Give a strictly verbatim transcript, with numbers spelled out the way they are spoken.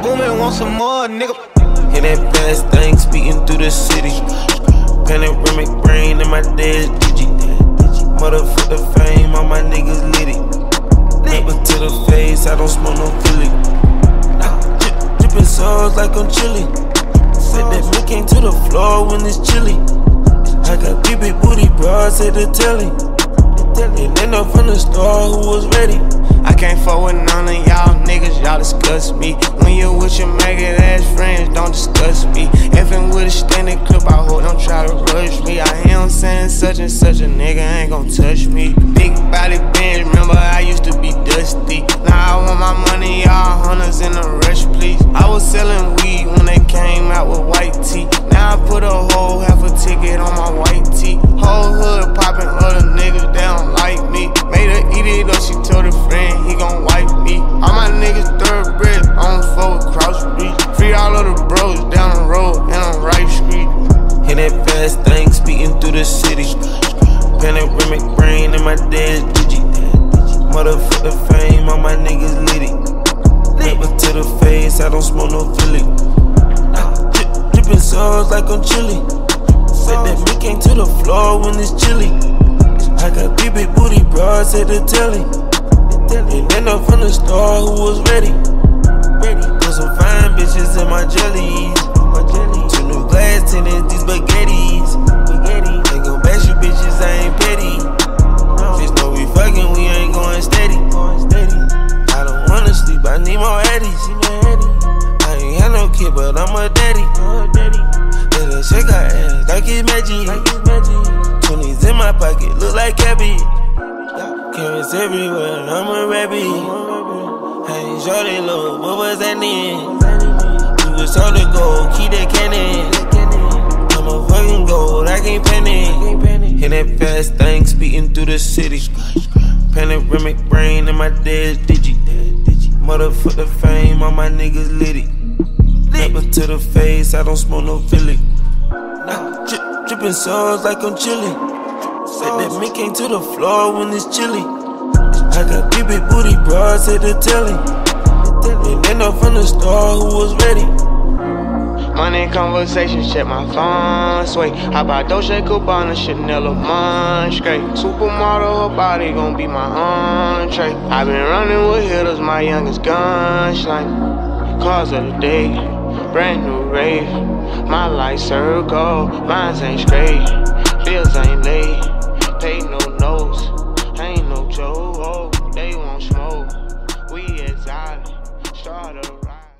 booming, want some more, nigga. Hear that fast thing speeding through the city. Panoramic brain in my dead digi. Motherfucker fame, all my niggas litty. Never to the face, I don't smoke no Philly. Drip, drippin' sauce like I'm chilly. Said that me came to the floor when it's chilly. I got big big booty bras at the telly. And then up from the store who was ready. I can't fuck with none of y'all niggas, y'all disgust me. When you with your maggot ass friends, don't discuss me. Effing with a standing clip, I hope don't try to rush me. I hear him saying such and such a nigga ain't gon' touch me. Big body bench, remember I used to be dusty. Now I want my money, y'all hunters in a rush, please. I was selling weed when they came out with white tee. Now I put a whole half a ticket on my white tee. Whole hood popping other niggas, they don't like me. Made her eat it up, she told her friend he gon' wipe me. All my niggas thoroughbred, on four cross street. Free all of the bros down the road and on Rice Street. Hear that fast thing speeding through the city. Panoramic brain in my dead digi. Motherfucker fame, all my niggas litty. Never to the face, I don't smoke no Philly. Drip, drippin' sauce like I'm chilly. Said that me came to the floor when it's chilly. I got big big booty bras at the telly. And then up from the store who was ready. Put some fine bitches in my jellies. Two new glass tenants, these spaghettis. Ain't gon' bash you bitches, I ain't petty. Just know we fucking, we ain't going steady. I don't wanna sleep, I need more eddies. I ain't had no kid, but I'm a daddy. Let her shake her ass like it's magic. Twenties in my pocket, look like cabbage. Carrots everywhere, I'm a rabbit. I ain't sure they low, what was that then? You was told to go, keep that cannon. I'm a fucking gold, I can't panic. Hear that fast thing speeding through the city. Panoramic brain in my dead digi. Motherfucker fame, all my niggas litty. Never to the face, I don't smoke no Philly. Drip, drippin' sauce like I'm chilly. Said that me came to the floor when it's chilly. I got big big booty bras at the telly. And then up from the store who was ready. Money conversations, check my phone, sway. I buy Dolce Gabbana, Chanel, a month straight. Supermodel, her body gon' be my entree. I been running with hitters, my youngest gunshine. Cars of the day, brand new rave. My life circle, mines ain't straight. Bills ain't late, pay no notes.